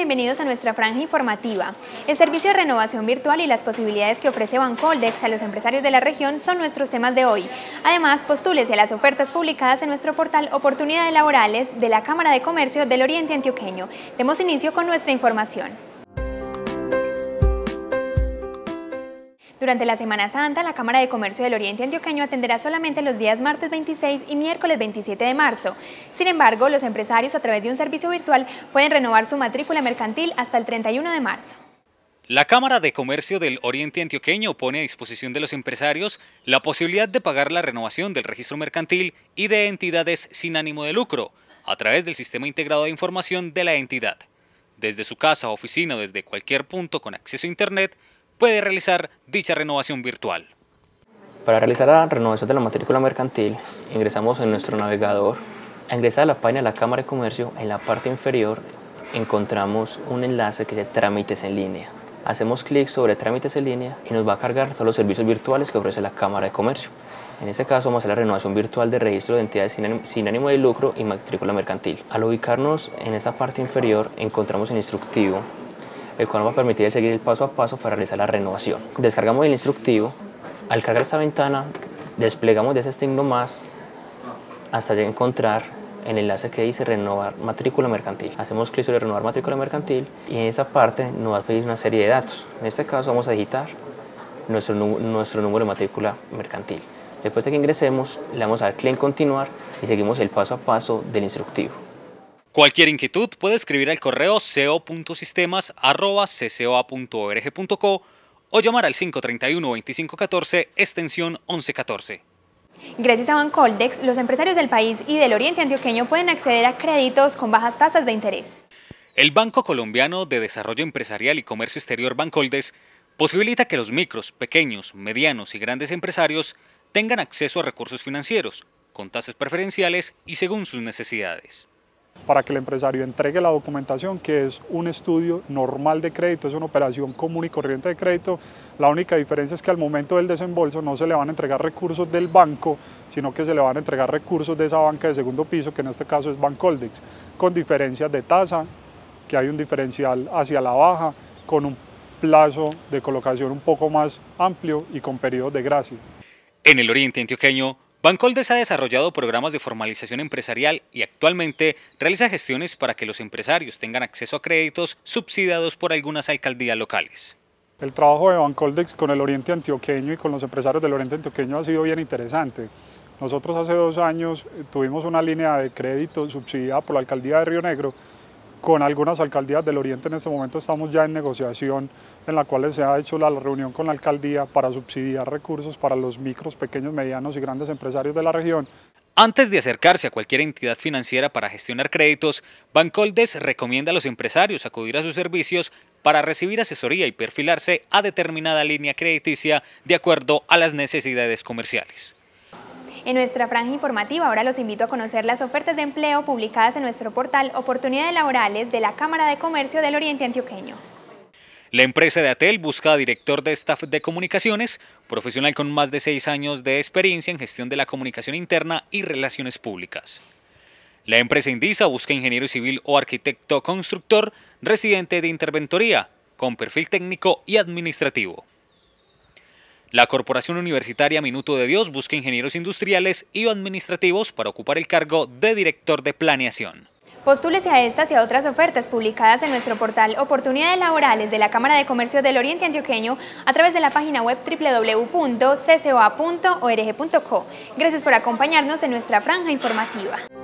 bienvenidos a nuestra franja informativa. El servicio de renovación virtual y las posibilidades que ofrece Bancoldex a los empresarios de la región son nuestros temas de hoy. Además, postúlese a las ofertas publicadas en nuestro portal Oportunidades Laborales de la Cámara de Comercio del Oriente Antioqueño. Demos inicio con nuestra información. Durante la Semana Santa, la Cámara de Comercio del Oriente Antioqueño atenderá solamente los días martes 26 y miércoles 27 de marzo. Sin embargo, los empresarios a través de un servicio virtual pueden renovar su matrícula mercantil hasta el 31 de marzo. La Cámara de Comercio del Oriente Antioqueño pone a disposición de los empresarios la posibilidad de pagar la renovación del registro mercantil y de entidades sin ánimo de lucro a través del Sistema Integrado de Información de la entidad. Desde su casa, oficina o desde cualquier punto con acceso a Internet, puede realizar dicha renovación virtual. Para realizar la renovación de la matrícula mercantil, ingresamos en nuestro navegador. A ingresar a la página de la Cámara de Comercio, en la parte inferior encontramos un enlace que dice Trámites en línea. Hacemos clic sobre Trámites en línea y nos va a cargar todos los servicios virtuales que ofrece la Cámara de Comercio. En este caso vamos a hacer la renovación virtual de registro de entidades sin ánimo de lucro y matrícula mercantil. Al ubicarnos en esta parte inferior encontramos el instructivo, el cual nos va a permitir seguir el paso a paso para realizar la renovación. Descargamos el instructivo. Al cargar esta ventana, desplegamos de ese signo más hasta encontrar el enlace que dice Renovar matrícula mercantil. Hacemos clic sobre Renovar matrícula mercantil y en esa parte nos va a pedir una serie de datos. En este caso vamos a digitar nuestro número de matrícula mercantil. Después de que ingresemos, le vamos a dar clic en Continuar y seguimos el paso a paso del instructivo. Cualquier inquietud puede escribir al correo co.sistemas@ccoa.org.co o llamar al 531-2514, extensión 1114. Gracias a Bancoldex, los empresarios del país y del Oriente Antioqueño pueden acceder a créditos con bajas tasas de interés. El Banco Colombiano de Desarrollo Empresarial y Comercio Exterior Bancoldex posibilita que los micros, pequeños, medianos y grandes empresarios tengan acceso a recursos financieros, con tasas preferenciales y según sus necesidades. Para que el empresario entregue la documentación, que es un estudio normal de crédito, es una operación común y corriente de crédito. La única diferencia es que al momento del desembolso no se le van a entregar recursos del banco, sino que se le van a entregar recursos de esa banca de segundo piso, que en este caso es Bancoldex, con diferencias de tasa, que hay un diferencial hacia la baja, con un plazo de colocación un poco más amplio y con periodos de gracia. En el Oriente Antioqueño, Bancoldex ha desarrollado programas de formalización empresarial y actualmente realiza gestiones para que los empresarios tengan acceso a créditos subsidiados por algunas alcaldías locales. El trabajo de Bancoldex con el Oriente Antioqueño y con los empresarios del Oriente Antioqueño ha sido bien interesante. Nosotros hace 2 años tuvimos una línea de crédito subsidiada por la alcaldía de Río Negro. Con algunas alcaldías del Oriente en este momento estamos ya en negociación en la cual se ha hecho la reunión con la alcaldía para subsidiar recursos para los micros, pequeños, medianos y grandes empresarios de la región. Antes de acercarse a cualquier entidad financiera para gestionar créditos, Bancoldex recomienda a los empresarios acudir a sus servicios para recibir asesoría y perfilarse a determinada línea crediticia de acuerdo a las necesidades comerciales. En nuestra franja informativa ahora los invito a conocer las ofertas de empleo publicadas en nuestro portal Oportunidades Laborales de la Cámara de Comercio del Oriente Antioqueño. La empresa de Atel busca director de staff de comunicaciones, profesional con más de 6 años de experiencia en gestión de la comunicación interna y relaciones públicas. La empresa Indisa busca ingeniero civil o arquitecto constructor, residente de interventoría, con perfil técnico y administrativo. La Corporación Universitaria Minuto de Dios busca ingenieros industriales y administrativos para ocupar el cargo de director de planeación. Postúlese a estas y a otras ofertas publicadas en nuestro portal Oportunidades Laborales de la Cámara de Comercio del Oriente Antioqueño a través de la página web www.ccoa.org.co. Gracias por acompañarnos en nuestra franja informativa.